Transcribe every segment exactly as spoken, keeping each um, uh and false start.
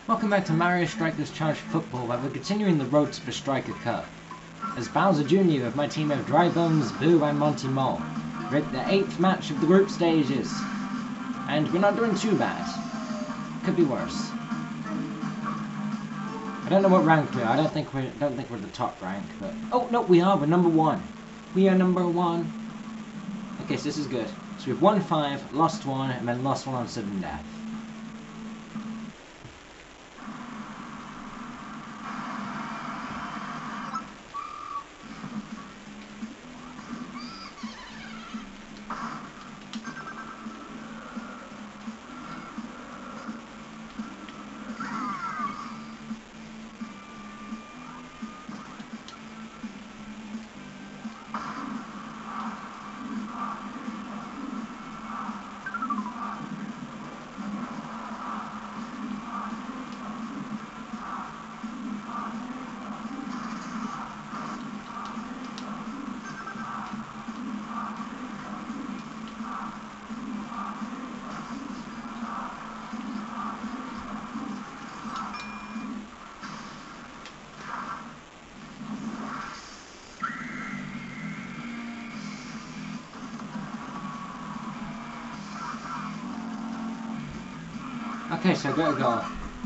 Welcome back to Mario Strikers Charge Football, where we're continuing the road to the Striker Cup. As Bowser Junior with my team of Dry Bones, Boo and Monty Mole, we're at the eighth match of the group stages. And we're not doing too bad. Could be worse. I don't know what rank we're. I don't think we're don't think we're the top rank, but oh no, we are, we're number one. We are number one. Okay, so this is good. So we've won five, lost one, and then lost one on sudden death. Okay, so go go.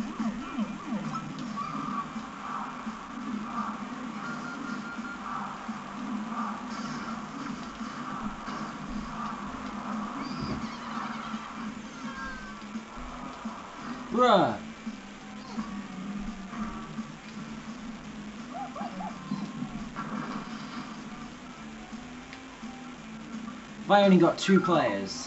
Bruh. I only got two players.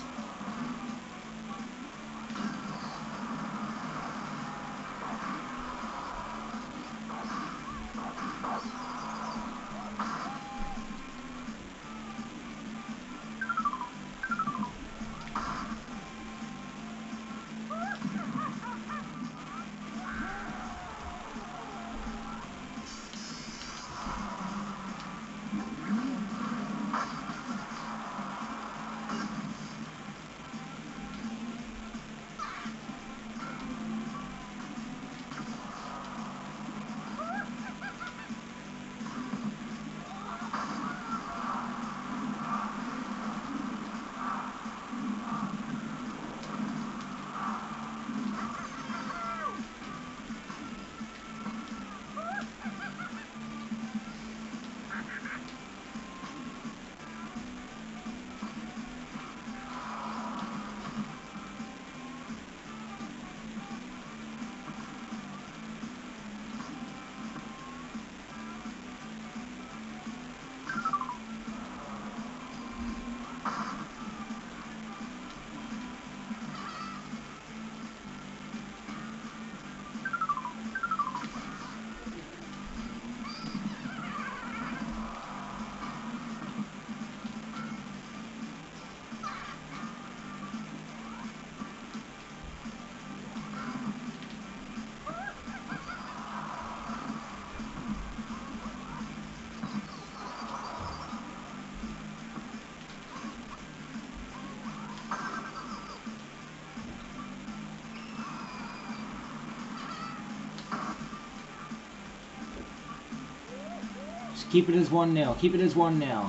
Keep it as one nil. Keep it as one nil.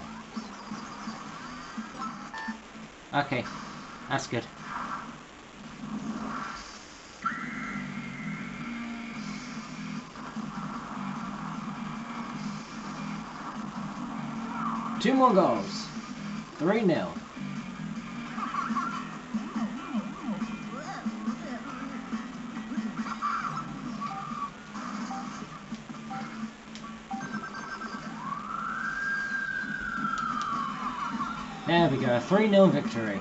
Okay, that's good. Two more goals. three nil. There we go, a three nil victory.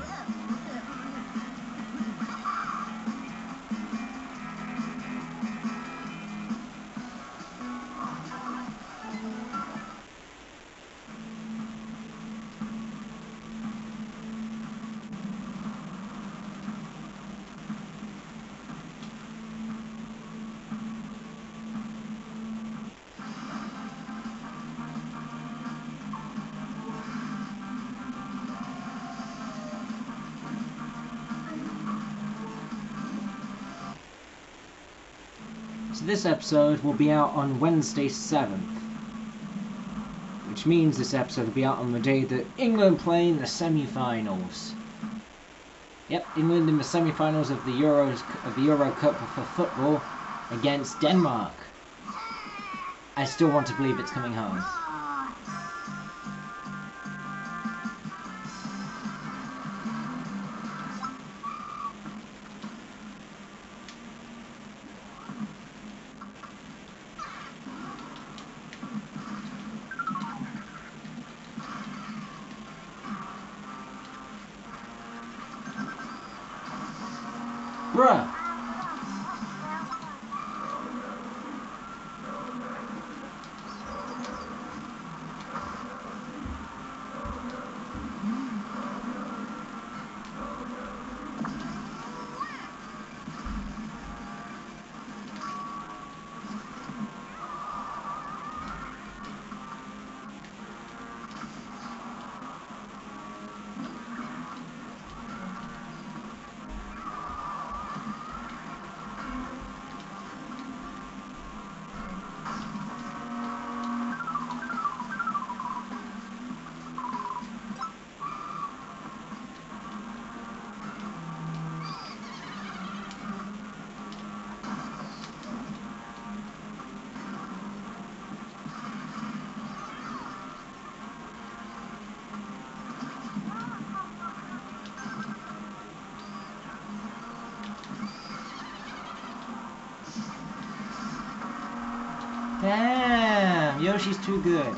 So this episode will be out on Wednesday seventh. Which means this episode will be out on the day that England play in the semi-finals. Yep, England in the semi-finals of the Euros of the Euro Cup for football against Denmark. I still want to believe it's coming home. Bruh! Damn, Yoshi's too good.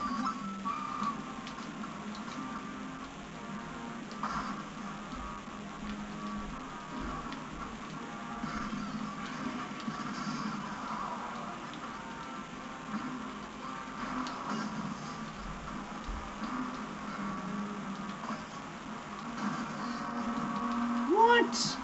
What?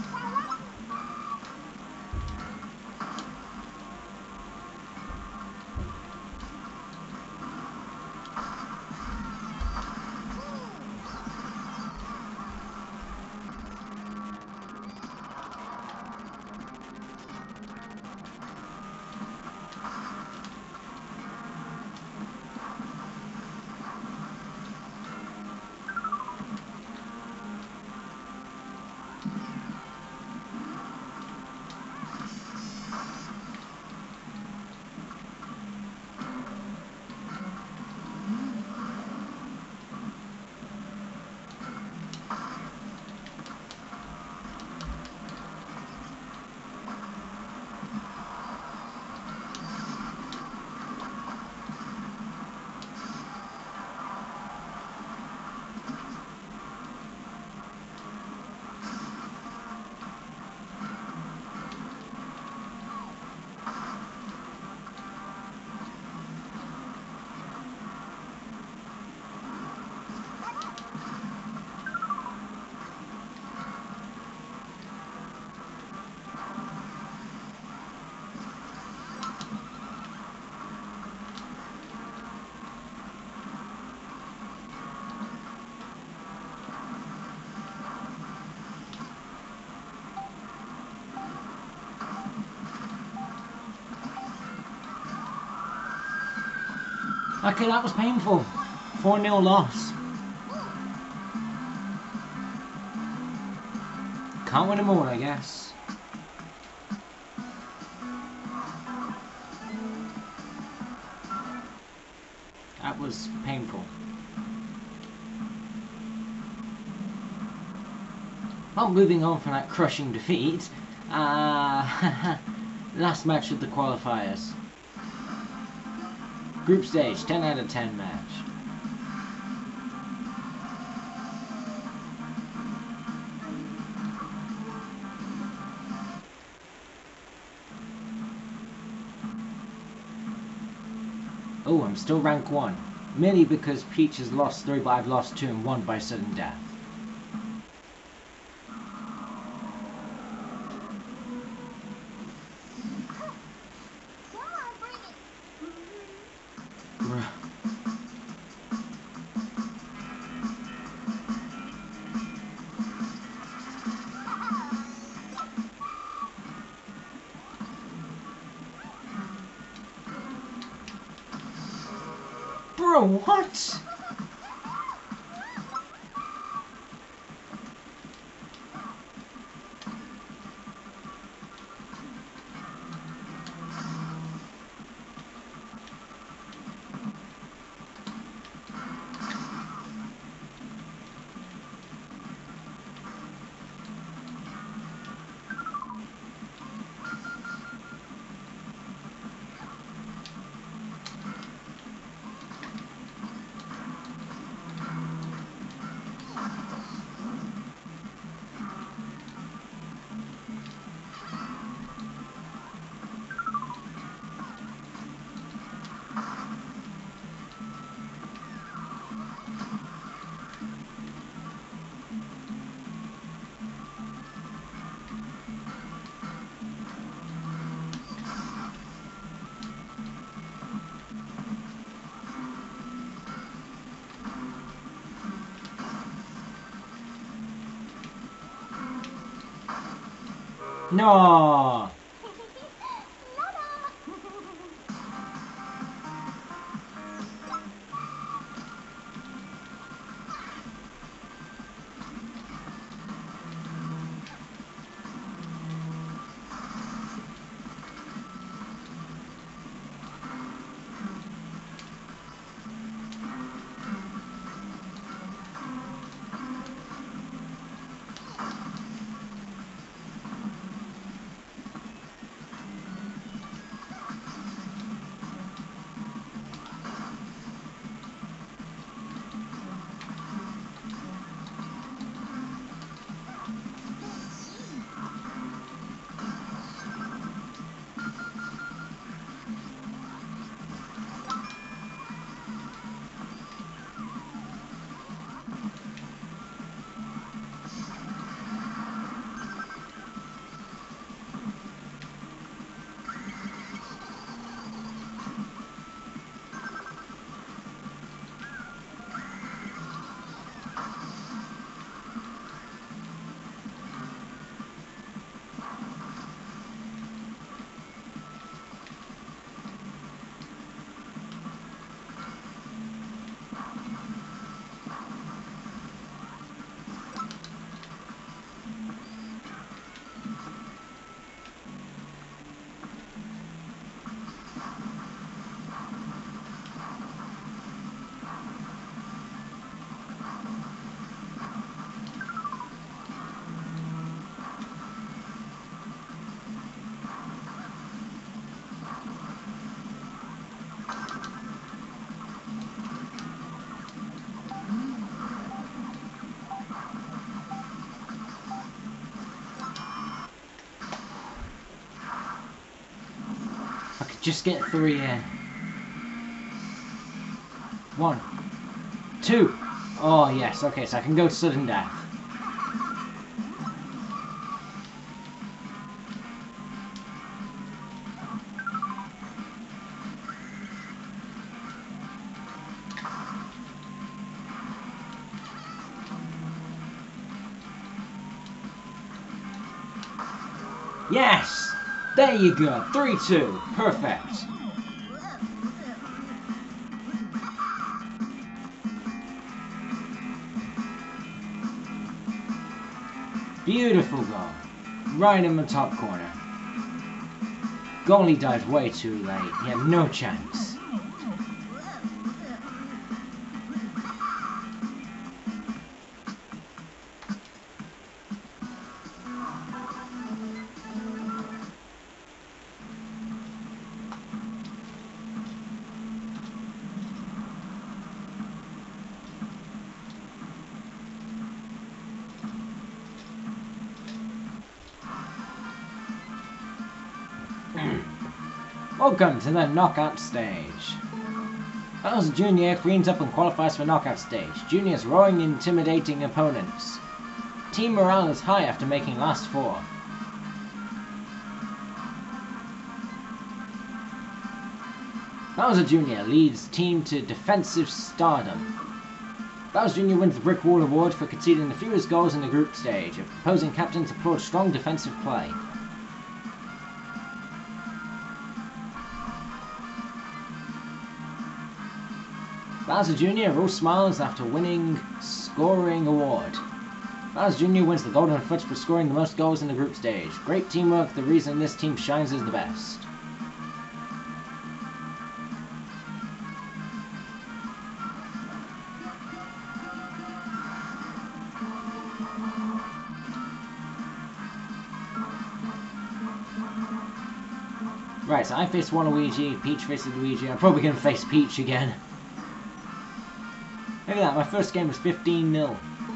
Okay, that was painful. four nil loss. Can't win them all, I guess. That was painful. Well, moving on from that crushing defeat, uh, last match of the qualifiers. Group stage, ten out of ten match. Oh, I'm still rank one. Merely because Peach has lost three, but I've lost two and won by sudden death. Bro, what? No. I could just get three in. One. Two. Oh, yes. Okay, so I can go to sudden death. Yes! There you go. three two. Perfect. Beautiful goal. Right in the top corner. Goalie dived way too late. He had no chance. Welcome to the knockout stage. Bowser Junior cleans up and qualifies for knockout stage. Junior's roaring, intimidating opponents. Team morale is high after making last four. Bowser Junior leads team to defensive stardom. Bowser Junior wins the Brick Wall Award for conceding the fewest goals in the group stage. Opposing captains applaud strong defensive play. Bowser Junior are all smiles after winning scoring award. Bowser Junior wins the Golden Foot for scoring the most goals in the group stage. Great teamwork, the reason this team shines is the best. Right, so I face Waluigi, Peach faces Luigi. I'm probably going to face Peach again. Look at that, my first game was fifteen nil.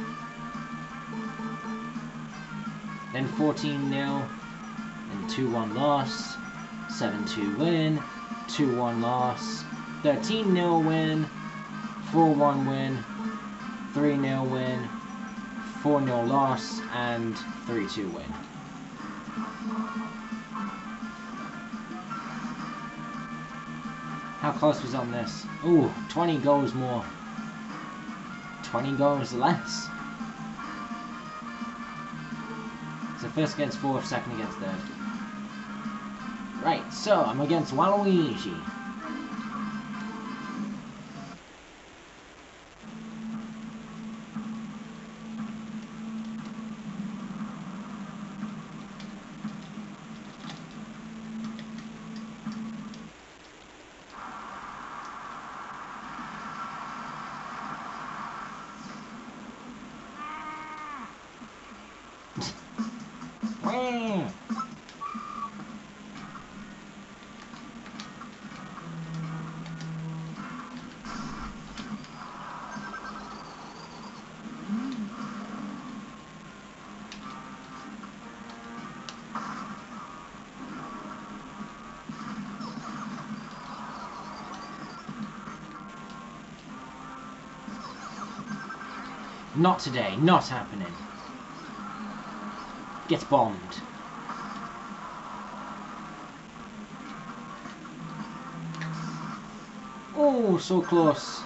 Then fourteen nil. Then two one loss. seven two win. two one loss. thirteen nil win. four one win. three nil win. four nil loss. And three two win. How close was on this? Ooh, twenty goals more. twenty goals less. So first against fourth, second against third. Right, so I'm against Waluigi. Not today, not happening. Gets bombed. Oh, so close.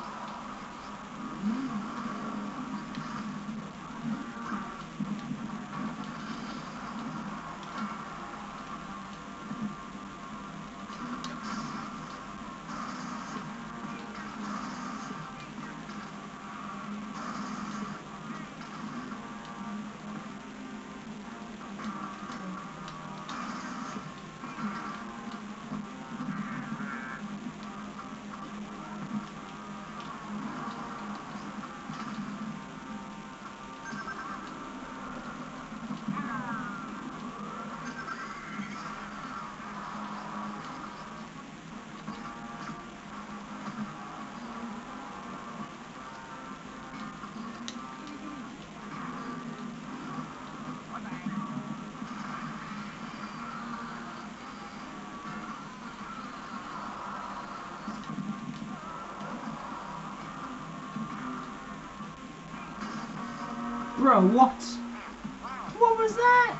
Bro, what? What was that?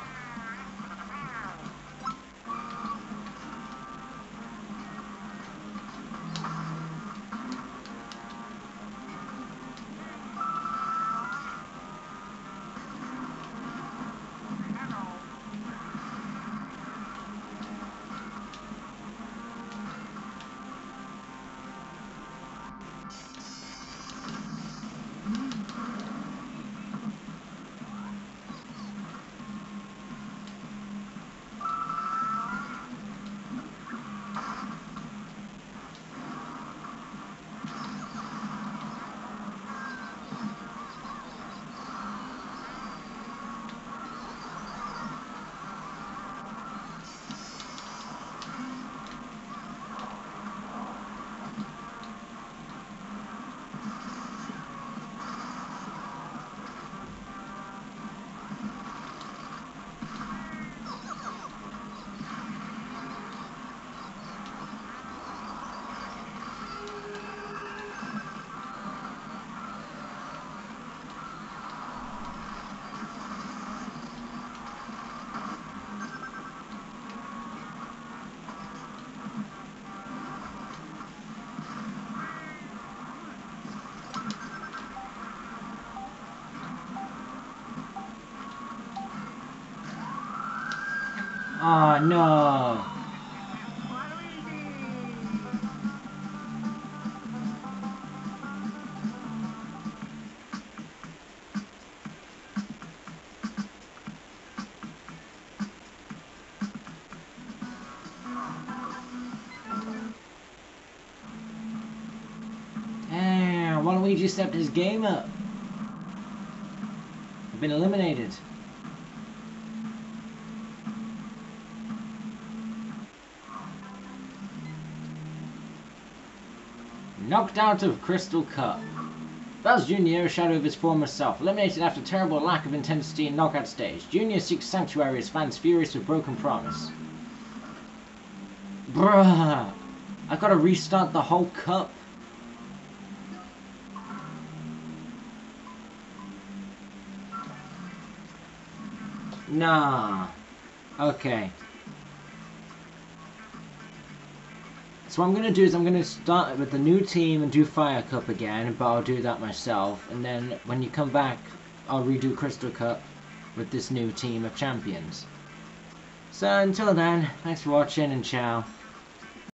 Oh no! Waluigi stepped his game up. I've been eliminated. Knocked out of Crystal Cup. Bowser Junior, a shadow of his former self, eliminated after terrible lack of intensity in knockout stage. Junior seeks sanctuary as fans furious with broken promise. Bruh! I gotta restart the whole cup. Nah. Okay. So what I'm going to do is I'm going to start with the new team and do Fire Cup again, but I'll do that myself. And then when you come back, I'll redo Crystal Cup with this new team of champions. So until then, thanks for watching and ciao.